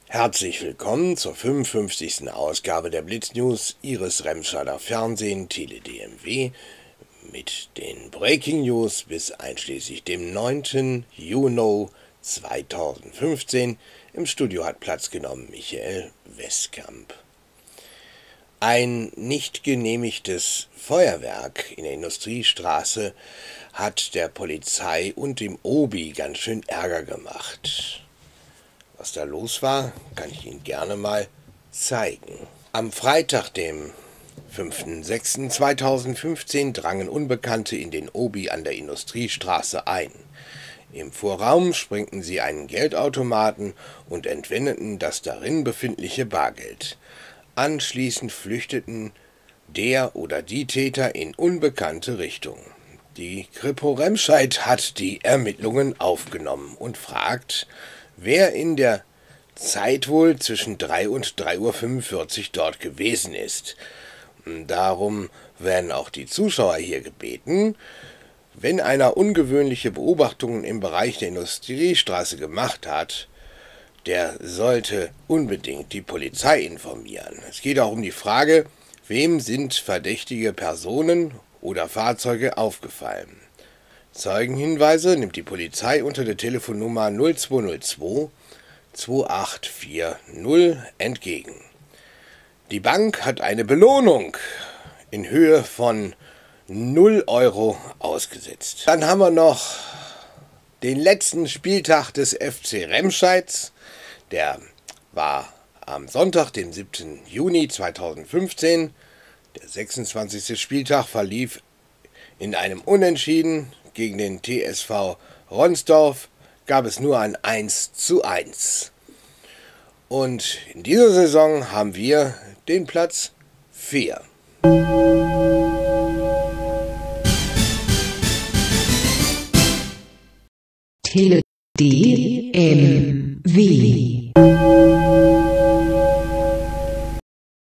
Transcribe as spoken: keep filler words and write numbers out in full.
Herzlich willkommen zur fünfundfünfzigsten Ausgabe der Blitz News Ihres Remscheider Fernsehen Tele D M W mit den Breaking News bis einschließlich dem neunten Juni zweitausendfünfzehn. Im Studio hat Platz genommen Michael Westkamp. Ein nicht genehmigtes Feuerwerk in der Industriestraße hat der Polizei und dem Obi ganz schön Ärger gemacht. Was da los war, kann ich Ihnen gerne mal zeigen. Am Freitag, dem fünften sechsten zweitausendfünfzehn, drangen Unbekannte in den Obi an der Industriestraße ein. Im Vorraum sprengten sie einen Geldautomaten und entwendeten das darin befindliche Bargeld. Anschließend flüchteten der oder die Täter in unbekannte Richtungen. Die Kripo Remscheid hat die Ermittlungen aufgenommen und fragt, wer in der Zeit wohl zwischen drei und drei Uhr fünfundvierzig dort gewesen ist. Darum werden auch die Zuschauer hier gebeten, wenn einer ungewöhnliche Beobachtungen im Bereich der Industriestraße gemacht hat, der sollte unbedingt die Polizei informieren. Es geht auch um die Frage, wem sind verdächtige Personen oder Fahrzeuge aufgefallen. Zeugenhinweise nimmt die Polizei unter der Telefonnummer null zwei null zwei zwei acht vier null entgegen. Die Bank hat eine Belohnung in Höhe von null Euro ausgesetzt. Dann haben wir noch den letzten Spieltag des F C Remscheids. Der war am Sonntag, dem siebten Juni zweitausendfünfzehn. Der sechsundzwanzigste Spieltag verlief in einem Unentschieden. Gegen den T S V Ronsdorf gab es nur ein eins zu eins. Und in dieser Saison haben wir den Platz vier. Tele D M W